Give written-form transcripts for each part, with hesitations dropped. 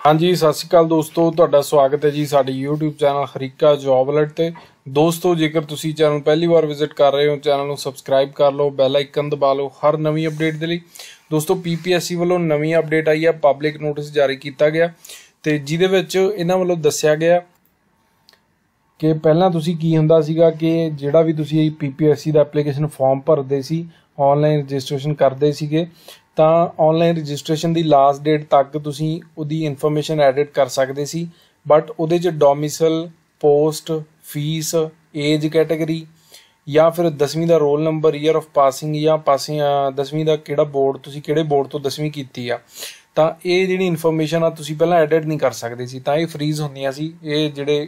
हाँ जी, सत श्री अकाल दोस्तों, तुहाडा स्वागत है जी साडे यूट्यूब चैनल हरीका जॉब अलर्ट ते। दोस्तों, जेकर तुसी चैनल पहली बार विजिट कर रहे हो, चैनल नूं सबसक्राइब कर लो, बैल आइकन दबा लो हर नवीं अपडेट दे लई। दोस्तों, पीपीएससी वालों नवीं अपडेट आई है, पब्लिक नोटिस जारी किया गया ते जिहदे विच इन्हां वालों दस्सिया गया कि पहलां तुसी की हुंदा सीगा कि जिहड़ा भी तुसी पीपीएससी दा एप्लीकेशन फॉर्म भरदे सी, ऑनलाइन रजिस्ट्रेशन करदे सीगे, ਤਾਂ ऑनलाइन रजिस्ट्रेशन की लास्ट डेट तक तुसी उहदी इन्फॉर्मेशन एडिट कर सकते सी। बट उहदे च domicile, post, fees, age category या फिर 10वीं का roll number, year of passing या पासिंग 10वीं का किहड़ा बोर्ड, तुसी किहड़े बोर्ड तो 10वीं कीती आ, ਤਾਂ ਇਹ ਜਿਹੜੀ ਇਨਫੋਰਮੇਸ਼ਨ ਆ ਤੁਸੀਂ ਪਹਿਲਾਂ ਐਡਿਟ ਨਹੀਂ ਕਰ ਸਕਦੇ ਸੀ। ਤਾਂ ਇਹ ਫਰੀਜ਼ ਹੁੰਦੀਆਂ ਸੀ। ਇਹ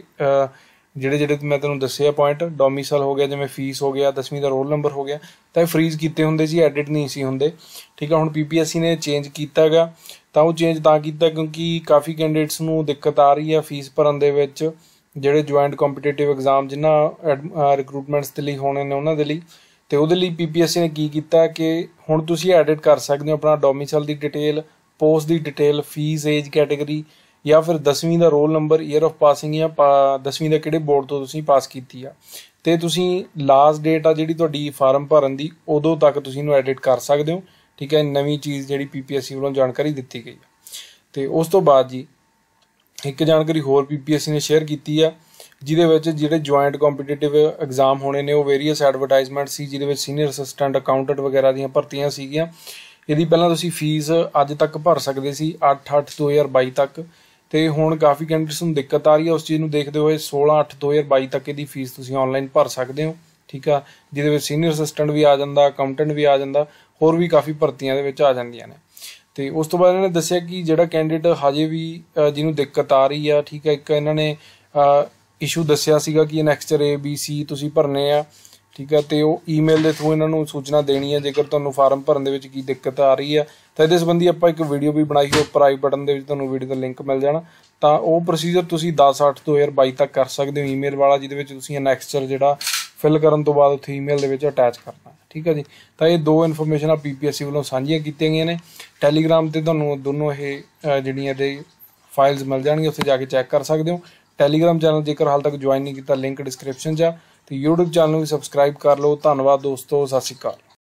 ਜਿਹੜੇ ਮੈਂ ਤੁਹਾਨੂੰ ਦੱਸਿਆ ਪੁਆਇੰਟ, ਡੋਮੀਸਲ ਹੋ ਗਿਆ, ਜਿਵੇਂ ਫੀਸ ਹੋ ਗਿਆ, 10ਵੀਂ ਦਾ ਰੋਲ ਨੰਬਰ ਹੋ ਗਿਆ, ਤਾਂ ਇਹ ਫਰੀਜ਼ ਕੀਤੇ ਹੁੰਦੇ ਸੀ, ਐਡਿਟ ਨਹੀਂ ਸੀ ਹੁੰਦੇ। ਠੀਕ ਆ, ਹੁਣ ਪੀਪੀਐਸਸੀ ਨੇ ਚੇਂਜ ਕੀਤਾ ਗਾ। ਤਾਂ ਉਹ ਚੇਂਜ ਤਾਂ ਕੀਤਾ ਕਿਉਂਕਿ ਕਾਫੀ ਕੈਂਡੀਡੇਟਸ ਨੂੰ ਦਿੱਕਤ ਆ ਰਹੀ ਆ ਫੀਸ ਭਰਨ ਦੇ ਵਿੱਚ, ਜਿਹੜੇ ਜੁਆਇੰਟ ਕੰਪੀਟੀਟਿਵ ਐਗਜ਼ਾਮ ਜਿਨ੍ਹਾਂ ਰਿਕਰੂਟਮੈਂਟਸ ਦੇ ਲਈ ਹੋਣੇ ਨੇ ਉਹਨਾਂ ਦੇ ਲਈ। ਤੇ ਉਹਦੇ ਲਈ ਪੀਪੀਐਸਸੀ ਨੇ ਕੀ ਕੀਤਾ ਕਿ ਹੁਣ ਤੁਸੀਂ ਐਡਿਟ ਕਰ ਸਕਦੇ ਹੋ ਆਪਣਾ ਡੋਮੀਸਲ ਦੀ ਡਿਟੇਲ, पोस्ट की डिटेल, फीस, एज कैटेगरी या फिर 10वीं का roll number, year of passing या 10वीं का किहड़े बोर्ड तो तुसीं पास कीती आ। ते तुसीं लास्ट डेट आ जिहड़ी तुहाडी फार्म भरन दी, उदों तक तुसीं इहनूं एडिट कर सकदे हो। ठीक है, नवीं चीज़ जिहड़ी पीपीएससी वालों जानकारी दित्ती गई है। ते उस तो बाद जी एक जानकारी होर पीपीएससी ने शेयर की है, जिहदे विच जिहड़े जॉइंट कंपीटीटिव एग्जाम होने ने, वो वेरीअस एडवरटाइजमेंट सी, जिहदे विच सीनियर असिस्टेंट अकाउंटेंट वगैरह दीयां भर्तियां सीगीआं। ਇਹਦੀ ਪਹਿਲਾਂ ਤੁਸੀਂ ਫੀਸ ਅੱਜ ਤੱਕ ਭਰ ਸਕਦੇ ਸੀ 8/8/2022 ਤੱਕ, ਤੇ ਹੁਣ ਕਾਫੀ ਕੈਂਡੀਡੇਟਸ ਨੂੰ ਦਿੱਕਤ ਆ ਰਹੀ ਹੈ। ਉਸ ਚੀਜ਼ ਨੂੰ ਦੇਖਦੇ ਹੋਏ 16/8/2022 ਤੱਕ ਇਹਦੀ ਫੀਸ ਤੁਸੀਂ ਆਨਲਾਈਨ ਭਰ ਸਕਦੇ ਹੋ। ਠੀਕ ਆ, ਜਿਹਦੇ ਵਿੱਚ ਸੀਨੀਅਰ ਅਸਿਸਟੈਂਟ ਵੀ ਆ ਜਾਂਦਾ, ਅਕਾਊਂਟੈਂਟ ਵੀ ਆ ਜਾਂਦਾ, ਹੋਰ ਵੀ ਕਾਫੀ ਭਰਤੀਆਂ ਦੇ ਵਿੱਚ ਆ ਜਾਂਦੀਆਂ ਨੇ। ਤੇ ਉਸ ਤੋਂ ਬਾਅਦ ਇਹਨਾਂ ਨੇ ਦੱਸਿਆ ਕਿ ਜਿਹੜਾ ਕੈਂਡੀਡੇਟ ਹਜੇ ਵੀ ਜਿਹਨੂੰ ਦਿੱਕਤ ਆ ਰਹੀ ਆ, ਠੀਕ ਹੈ, ਇੱਕ ਇਹਨਾਂ ਨੇ ਇਸ਼ੂ ਦੱਸਿਆ ਸੀਗਾ ਕਿ ਅਨੈਕਸਚਰ ABC ਤੁਸੀਂ ਭਰਨੇ ਆ। ठीक है, तो वो ईमेल के थ्रू इन्हों सूचना देनी है जेकर तुहानूं फार्म भरन दे विच की दिक्कत आ रही है। तो इहदे संबंधी आपां एक वीडियो भी बनाई है, उपर आई बटन दे विच तुहानूं वीडियो का लिंक मिल जाना। तो वो प्रोसीजर तुसीं 10/8/2022 तक कर सकते हो, ईमेल वाला, जिहदे विच तुसीं अनैक्सचर जिहड़ा फिल करन तो बाद उत्थे ईमेल दे विच अटैच करना है। ठीक है जी, तो ये दो इन्फॉर्मेशन पीपीएससी वालों साझियां कीतियां गईयां ने। टैलीग्राम ते तुहानूं दोनों ये जिहड़ियां दे फाइल्स मिल जाणगीआं, उत्थे जाके चैक कर सकते हो। टैलीग्राम चैनल जेकर हाल तक ज्वाइन नहीं किया, लिंक डिस्क्रिप्शन च आ। तो यूट्यूब चैनल भी सबसक्राइब कर लो। धन्यवाद दोस्तों, सत श्री अकाल।